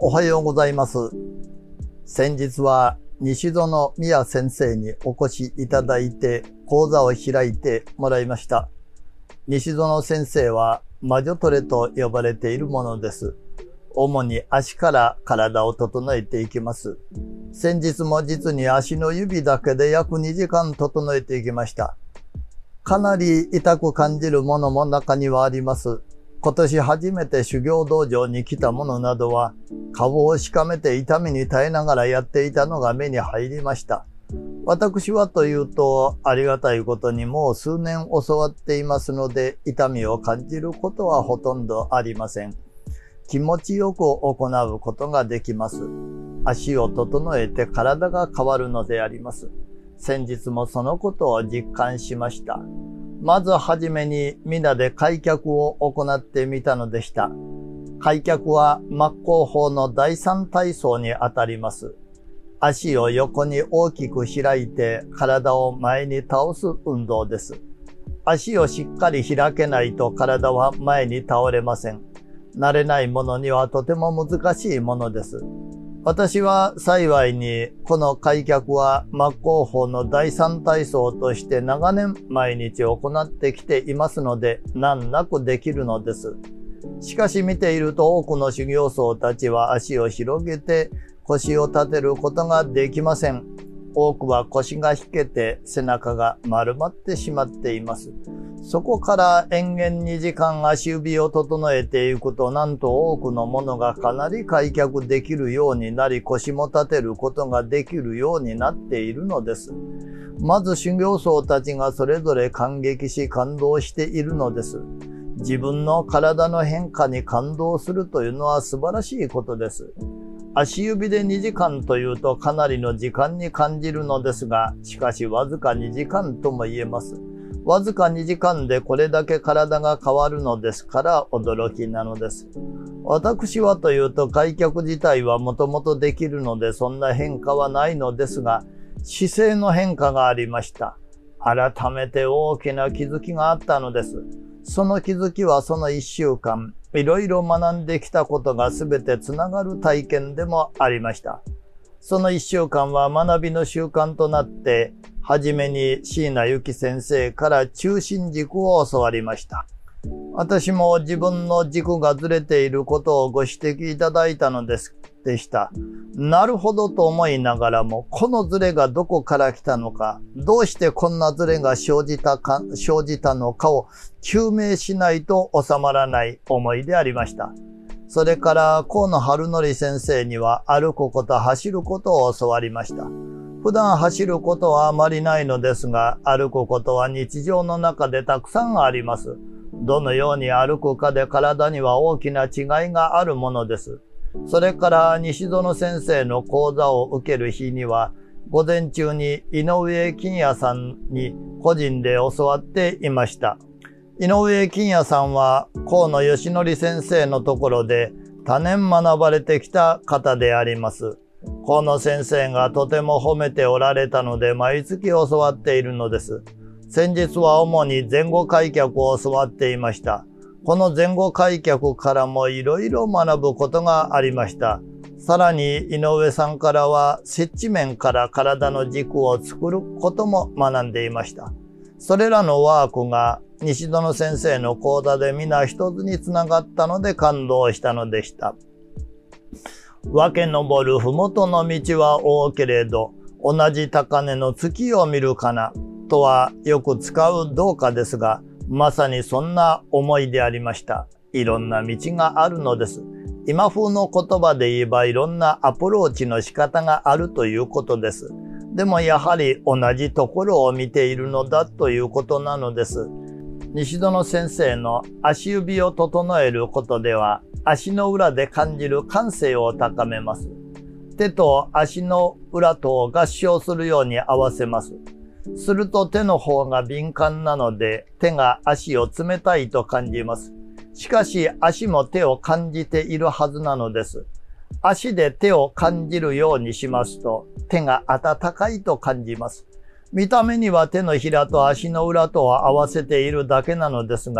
おはようございます。先日は西園宮先生にお越しいただいて講座を開いてもらいました。西園先生は魔女トレと呼ばれているものです。主に足から体を整えていきます。先日も実に足の指だけで約2時間整えていきました。かなり痛く感じるものも中にはあります。今年初めて修行道場に来た者などは、顔をしかめて痛みに耐えながらやっていたのが目に入りました。私はというと、ありがたいことにもう数年教わっていますので、痛みを感じることはほとんどありません。気持ちよく行うことができます。足を整えて体が変わるのであります。先日もそのことを実感しました。まずはじめに皆で開脚を行ってみたのでした。開脚は真っ向方の第三体操にあたります。足を横に大きく開いて体を前に倒す運動です。足をしっかり開けないと体は前に倒れません。慣れないものにはとても難しいものです。私は幸いにこの開脚は真っ向方の第三体操として長年毎日行ってきていますので難なくできるのです。しかし見ていると多くの修行僧たちは足を広げて腰を立てることができません。多くは腰が引けて背中が丸まってしまっています。そこから延々2時間足指を整えていくとなんと多くのものがかなり開脚できるようになり腰も立てることができるようになっているのです。まず修行僧たちがそれぞれ感激し感動しているのです。自分の体の変化に感動するというのは素晴らしいことです。足指で2時間というとかなりの時間に感じるのですが、しかしわずか2時間とも言えます。わずか2時間でこれだけ体が変わるのですから驚きなのです。私はというと開脚自体はもともとできるのでそんな変化はないのですが、姿勢の変化がありました。改めて大きな気づきがあったのです。その気づきはその1週間、いろいろ学んできたことが全てつながる体験でもありました。その1週間は学びの習慣となって、はじめに椎名由紀先生から中心軸を教わりました。私も自分の軸がずれていることをご指摘いただいたのでした。なるほどと思いながらも、このズレがどこから来たのか、どうしてこんなズレが生じたのかを究明しないと収まらない思いでありました。それから河野晴則先生には歩くこと走ることを教わりました。普段走ることはあまりないのですが、歩くことは日常の中でたくさんあります。どのように歩くかで体には大きな違いがあるものです。それから西園先生の講座を受ける日には、午前中に井上金也さんに個人で教わっていました。井上金也さんは河野義則先生のところで多年学ばれてきた方であります。河野先生がとても褒めておられたので毎月教わっているのです。先日は主に前後開脚を教わっていました。この前後開脚からもいろいろ学ぶことがありました。さらに井上さんからは接地面から体の軸を作ることも学んでいました。それらのワークが西園先生の講座で皆一つにつながったので感動したのでした。分け登るふもとの道は多けれど、同じ高嶺の月を見るかな、とはよく使う同歌ですが、まさにそんな思いでありました。いろんな道があるのです。今風の言葉で言えばいろんなアプローチの仕方があるということです。でもやはり同じところを見ているのだということなのです。西園先生の足指を整えることでは、足の裏で感じる感性を高めます。手と足の裏とを合掌するように合わせます。すると手の方が敏感なので手が足を冷たいと感じます。しかし足も手を感じているはずなのです。足で手を感じるようにしますと手が温かいと感じます。見た目には手のひらと足の裏とを合わせているだけなのですが、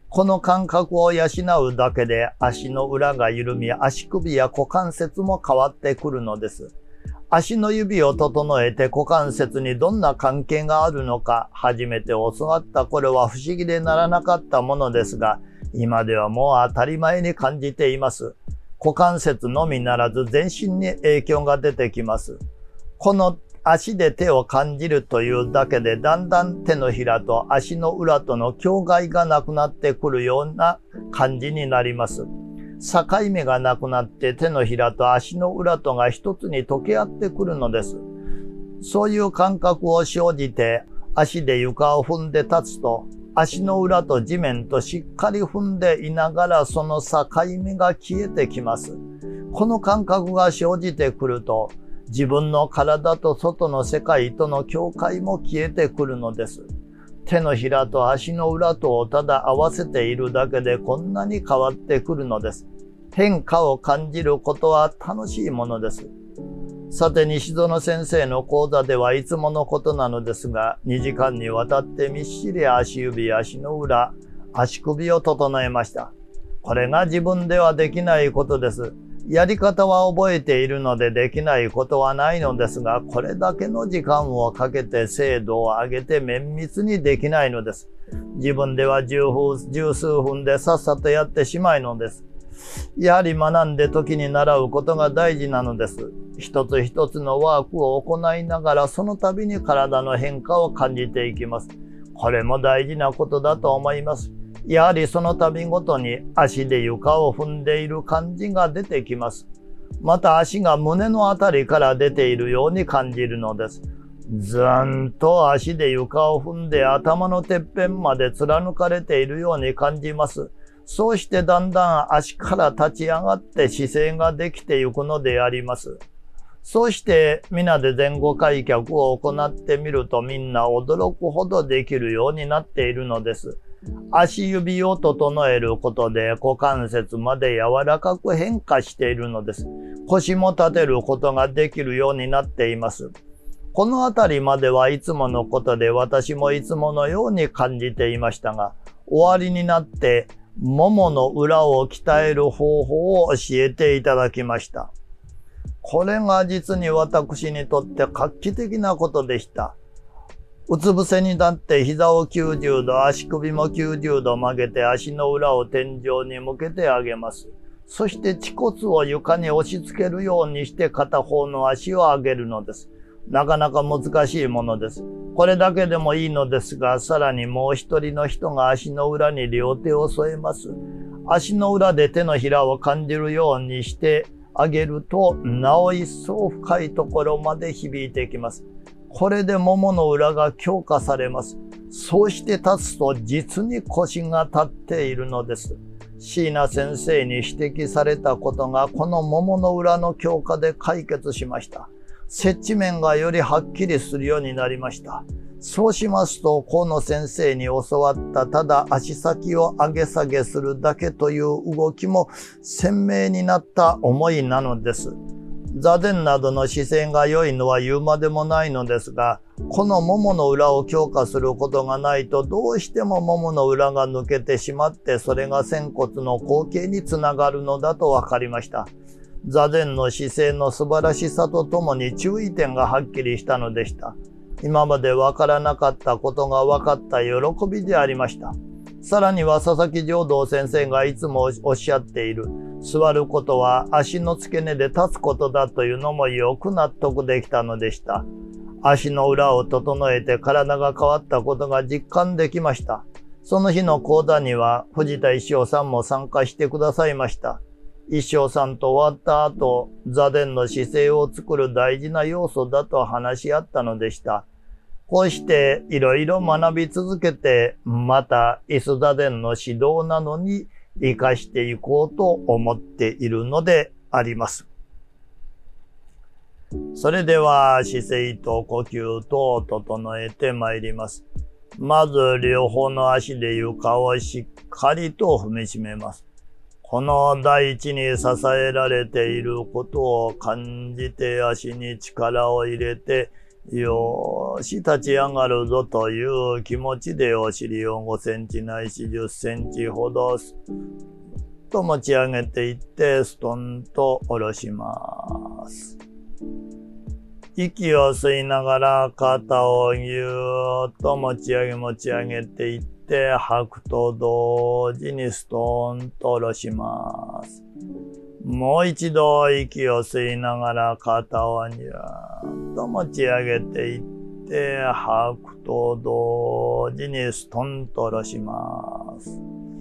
この感覚を養うだけで足の裏が緩み、足首や股関節も変わってくるのです。足の指を整えて股関節にどんな関係があるのか、初めて教わった頃は不思議でならなかったものですが、今ではもう当たり前に感じています。股関節のみならず全身に影響が出てきます。この足で手を感じるというだけでだんだん手のひらと足の裏との境界がなくなってくるような感じになります。境目がなくなって手のひらと足の裏とが一つに溶け合ってくるのです。そういう感覚を生じて足で床を踏んで立つと足の裏と地面としっかり踏んでいながらその境目が消えてきます。この感覚が生じてくると自分の体と外の世界との境界も消えてくるのです。手のひらと足の裏とをただ合わせているだけでこんなに変わってくるのです。変化を感じることは楽しいものです。さて、西園先生の講座ではいつものことなのですが、2時間にわたってみっしり足指、足の裏、足首を整えました。これが自分ではできないことです。やり方は覚えているのでできないことはないのですが、これだけの時間をかけて精度を上げて綿密にできないのです。自分では十数分でさっさとやってしまいのです。やはり学んで時に習うことが大事なのです。一つ一つのワークを行いながらその度に体の変化を感じていきます。これも大事なことだと思います。やはりその度ごとに足で床を踏んでいる感じが出てきます。また足が胸のあたりから出ているように感じるのです。ずーんと足で床を踏んで頭のてっぺんまで貫かれているように感じます。そうしてだんだん足から立ち上がって姿勢ができていくのであります。そうして皆で前後開脚を行ってみるとみんな驚くほどできるようになっているのです。足指を整えることで股関節まで柔らかく変化しているのです。腰も立てることができるようになっています。このあたりまではいつものことで私もいつものように感じていましたが、終わりになってももの裏を鍛える方法を教えていただきました。これが実に私にとって画期的なことでした。うつ伏せになって膝を90度、足首も90度曲げて足の裏を天井に向けてあげます。そして恥骨を床に押し付けるようにして片方の足を上げるのです。なかなか難しいものです。これだけでもいいのですが、さらにもう一人の人が足の裏に両手を添えます。足の裏で手のひらを感じるようにしてあげると、なお一層深いところまで響いてきます。これでももの裏が強化されます。そうして立つと実に腰が立っているのです。椎名先生に指摘されたことがこのももの裏の強化で解決しました。接地面がよりはっきりするようになりました。そうしますと、河野先生に教わったただ足先を上げ下げするだけという動きも鮮明になった思いなのです。座禅などの姿勢が良いのは言うまでもないのですが、このももの裏を強化することがないとどうしてもももの裏が抜けてしまってそれが仙骨の後傾につながるのだと分かりました。座禅の姿勢の素晴らしさとともに注意点がはっきりしたのでした。今までわからなかったことが分かった喜びでありました。さらには佐々木浄道先生がいつもおっしゃっている、座ることは足の付け根で立つことだというのもよく納得できたのでした。足の裏を整えて体が変わったことが実感できました。その日の講座には藤田一生さんも参加してくださいました。一生さんと終わった後、座禅の姿勢を作る大事な要素だと話し合ったのでした。こうしていろいろ学び続けて、また椅子座禅の指導なのに活かしていこうと思っているのであります。それでは姿勢と呼吸とを整えてまいります。まず両方の足で床をしっかりと踏みしめます。この大地に支えられていることを感じて足に力を入れてよーし、立ち上がるぞという気持ちでお尻を5センチないし10センチほどすっと持ち上げていってストンと下ろします。息を吸いながら肩をぎゅーっと持ち上げていって吐くと同時にストンと下ろします。もう一度息を吸いながら肩をぎゅーっと持ち上げていって吐くと同時にストンと下ろします。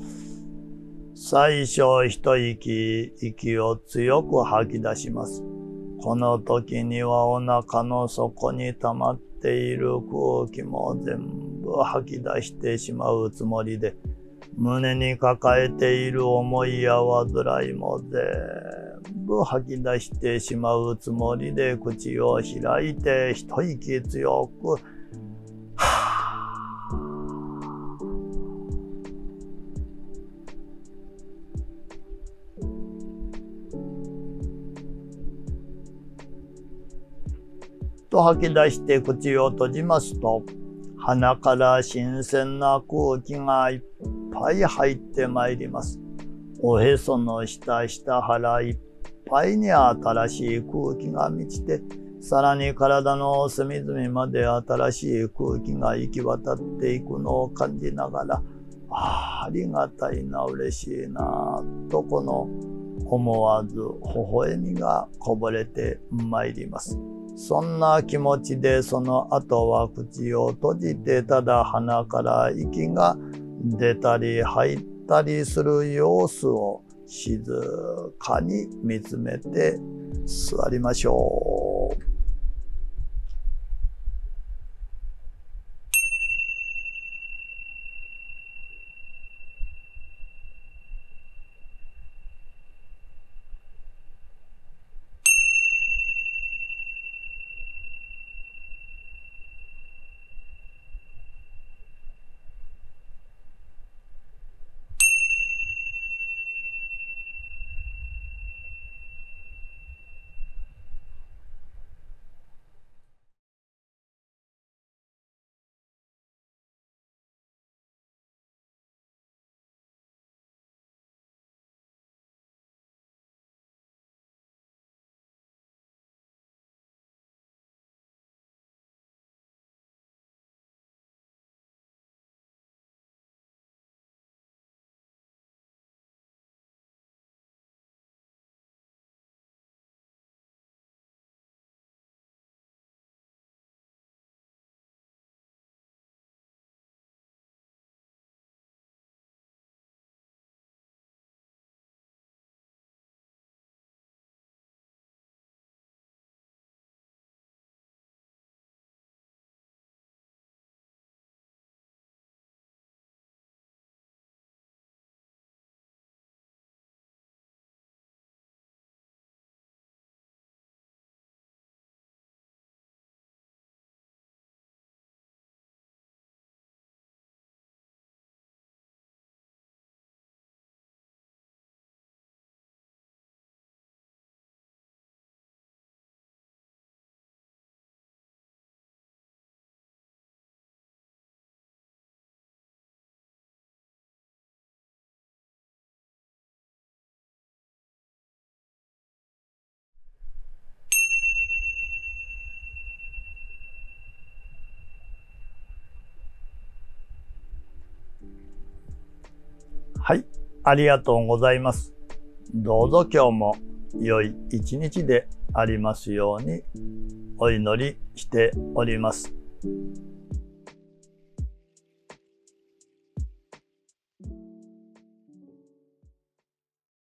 最初一息を強く吐き出します。この時にはお腹の底に溜まっている空気も全部吐き出してしまうつもりで、胸に抱えている思いや煩いも全部吐き出してしまうつもりで口を開いて一息強くと吐き出して口を閉じますと、鼻から新鮮な空気がいっぱい入ってまいります。おへその下腹いっぱいに新しい空気が満ちて、さらに体の隅々まで新しい空気が行き渡っていくのを感じながら、ありがたいな、嬉しいな、とこの思わず微笑みがこぼれてまいります。そんな気持ちでその後は口を閉じてただ鼻から息が出たり入ったりする様子を静かに見つめて座りましょう。はい、ありがとうございます。どうぞ今日も良い一日でありますようにお祈りしております。